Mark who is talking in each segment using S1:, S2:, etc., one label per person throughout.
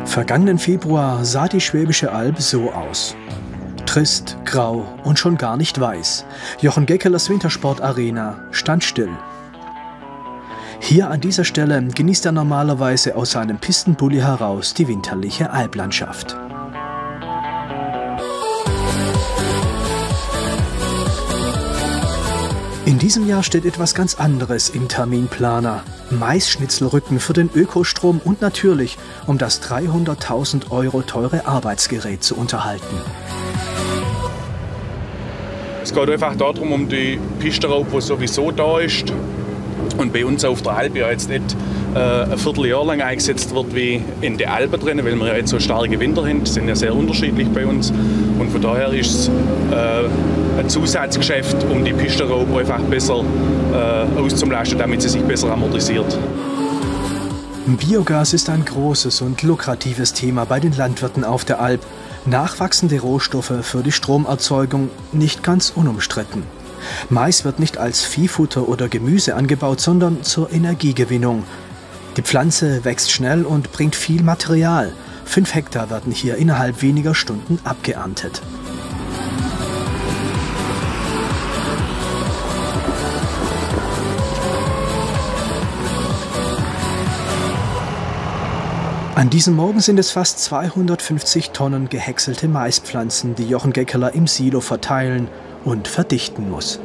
S1: Vergangenen Februar sah die Schwäbische Alb so aus. Trist, grau und schon gar nicht weiß. Jochen Geckelers Wintersport-Arena stand still. Hier an dieser Stelle genießt er normalerweise aus seinem Pistenbully heraus die winterliche Alblandschaft. In diesem Jahr steht etwas ganz anderes im Terminplaner. Maisschnitzelrücken für den Ökostrom und natürlich, um das 300.000 € teure Arbeitsgerät zu unterhalten.
S2: Es geht einfach darum, um die Pistenraub, die sowieso da ist und bei uns auf der Alp ja jetzt nicht ein Vierteljahr lang eingesetzt wird wie in den Alpen drin, weil wir ja jetzt so starke Winter haben. Die sind ja sehr unterschiedlich bei uns. Und von daher ist es ein Zusatzgeschäft, um die Pistenraub einfach besser auszulasten, damit sie sich besser amortisiert.
S1: Biogas ist ein großes und lukratives Thema bei den Landwirten auf der Alp. Nachwachsende Rohstoffe für die Stromerzeugung nicht ganz unumstritten. Mais wird nicht als Viehfutter oder Gemüse angebaut, sondern zur Energiegewinnung. Die Pflanze wächst schnell und bringt viel Material. 5 Hektar werden hier innerhalb weniger Stunden abgeerntet. An diesem Morgen sind es fast 250 Tonnen gehäckselte Maispflanzen, die Jochen Geckeler im Silo verteilen und verdichten muss.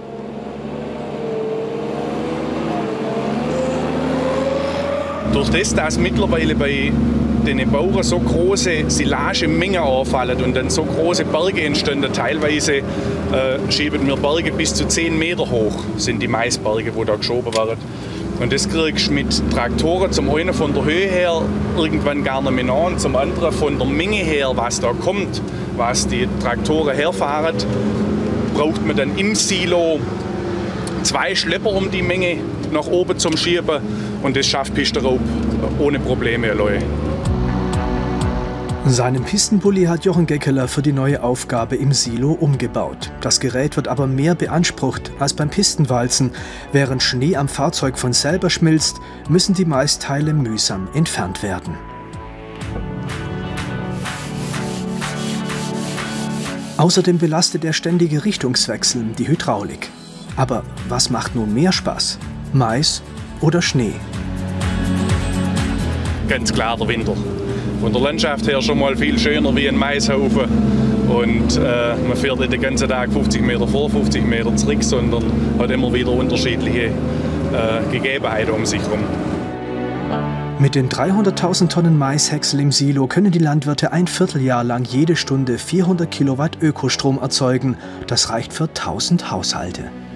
S2: Durch das, dass mittlerweile bei den Bauern so große Silagemengen anfallen und dann so große Berge entstehen, teilweise schieben wir Berge bis zu 10 Meter hoch, sind die Maisberge, die da geschoben werden. Und das kriegst du mit Traktoren zum einen von der Höhe her irgendwann gar nicht mehr an, zum anderen von der Menge her, was da kommt, was die Traktoren herfahren, braucht man dann im Silo 2 Schlepper, um die Menge nach oben zu schieben, und das schafft Pistenraub ohne Probleme allein.
S1: Seinen Pistenbully hat Jochen Geckeler für die neue Aufgabe im Silo umgebaut. Das Gerät wird aber mehr beansprucht als beim Pistenwalzen. Während Schnee am Fahrzeug von selber schmilzt, müssen die Maisteile mühsam entfernt werden. Außerdem belastet der ständige Richtungswechsel die Hydraulik. Aber was macht nun mehr Spaß? Mais oder Schnee?
S2: Ganz klar der Winter. Von der Landschaft her schon mal viel schöner wie ein Maishaufen. Und man fährt nicht den ganzen Tag 50 Meter vor, 50 Meter zurück, sondern hat immer wieder unterschiedliche Gegebenheiten um sich herum.
S1: Mit den 300.000 Tonnen Maishäcksel im Silo können die Landwirte ein Vierteljahr lang jede Stunde 400 Kilowatt Ökostrom erzeugen. Das reicht für 1000 Haushalte.